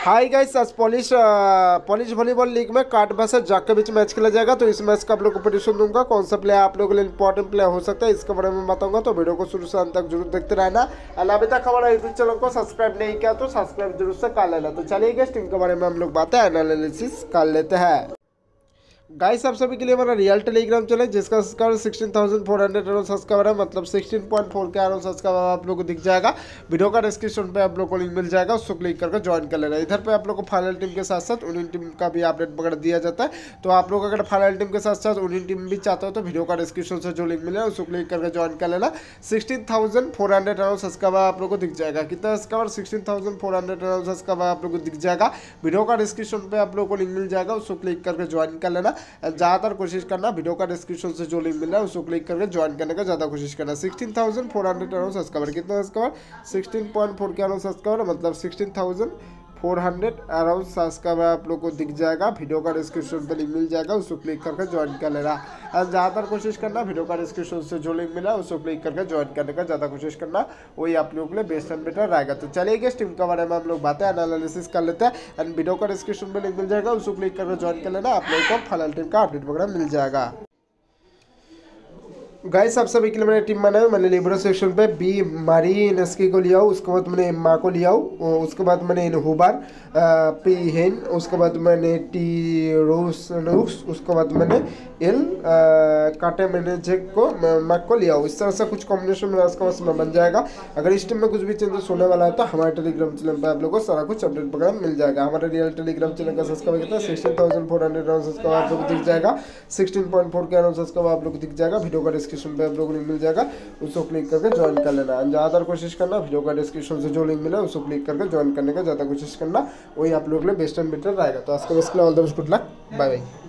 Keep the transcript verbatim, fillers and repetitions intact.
हाय guys, आज Polish Polish volleyball league में काट वर्सेस जाक के बीच मैच खेला जाएगा। तो इस मैच का आप लोग को प्रेडिक्शन दूंगा, कौन सा प्लेयर आप लोगों के लिए इंपॉर्टेंट प्लेयर हो सकता है इसके बारे में बताऊंगा। तो वीडियो को शुरू से अंत तक जरूर देखते रहना। और अभी तक हमारा यूट्यूब चैनल को सब्सक्राइब नहीं किया तो सब्सक्राइब जरूर से कर लेना। तो चलिए गाइस, टीम के बारे में हम लोग बातें एनालिसिस कर लेते हैं। गाइस, आप सभी के लिए हमारा रियल टेलीग्राम चले जिसका subscriber sixteen thousand four hundred around subscriber है, मतलब sixteen point four K around subscriber आप लोग को दिख जाएगा। वीडियो का डिस्क्रिप्शन पे आप लोग को लिंक मिल जाएगा, उसको क्लिक करके ज्वाइन कर लेना। इधर पे आप लोग को फाइनल टीम के साथ साथ उन्हीं टीम का भी अपडेट वगैरह दिया जाता है। तो आप लोग अगर फाइनल टीम के साथ साथ उन्हीं टीम भी चाहते हो तो वीडियो का डिस्क्रिप्शन से जो लिंक मिला है उसको क्लिक करके ज्वाइन कर लेना। Sixteen thousand four hundred around subscriber आप लोग को दिख जाएगा। कितना subscriber? Sixteen thousand four hundred around subscriber आप लोग को दिख जाएगा। वीडियो का डिस्क्रिप्शन पे आप लोग को लिंक मिल जाएगा, उसको क्लिक करके ज्वाइन कर लेना। ज़्यादातर कोशिश करना वीडियो का डिस्क्रिप्शन से जो लिंक मिल रहा है उसको क्लिक करके ज्वाइन करने का ज़्यादा कोशिश करना। Sixteen thousand four hundred around subscriber, कितना subscriber? Sixteen point four K around subscriber, मतलब sixteen thousand four hundred around subscriber आप लोग को दिख जाएगा। वीडियो का डिस्क्रिप्शन पे लिंक मिल जाएगा, उसको क्लिक करके ज्वाइन कर लेना। और ज़्यादातर कोशिश करना वीडियो का डिस्क्रिप्शन से जो लिंक मिला है उसको क्लिक करके ज्वाइन करने का ज़्यादा कोशिश करना, वही आप लोगों के लिए बेस्ट एंड बेटर रहेगा। तो चलिए इस टीम के बारे में हम लोग बातें एनालिसिस कर लेते हैं। एंड वीडियो का डिस्क्रिप्शन में लिंक मिल जाएगा, उसको क्लिक करके ज्वाइन कर लेना। आप लोगों को फाइनल टीम का अपडेट वगैरह मिल जाएगा। गाइस, आप सभी के लिए मैंने टीम बनाया। मैंने लिबरो सेक्शन पे बी मारी नस्की को लिया हूँ, उसके बाद मैंने एम्मा को लिया हूँ, उसके बाद मैंने इन हुबार पी हेन, उसके बाद मैंने टी रोस रोक्स, उसके बाद मैंने एल काटे मैंने जेक को मैक को लिया हूँ। इस तरह से कुछ कॉम्बिनेशन मेरा उसका उसमें बन जाएगा। अगर इस टीम में कुछ भी चेंजेस होने वाला है तो हमारे टेलीग्राम चैनल पर आप लोगों को सारा कुछ अपडेट वगैरह मिल जाएगा। हमारे रियल टेलीग्राम चैनल का सब्सक्राइबर कितना? Sixteen thousand four hundred around subscriber आप लोग को दिख जाएगा। Sixteen point four K around subscriber आप लोग को दिख जाएगा। वीडियो का डिस्क्रिप्शन पे आप लोगों को लिंक मिल जाएगा, उसको क्लिक करके ज्वाइन कर लेना। ज़्यादातर कोशिश करना वीडियो का डिस्क्रिप्शन से जो लिंक मिला है उसको क्लिक करके ज्वाइन करने का ज़्यादा कोशिश करना, वही आप लोग के लिए बेस्ट एंड बेटर रहेगा। तो आज का बस all the best, good luck, bye bye.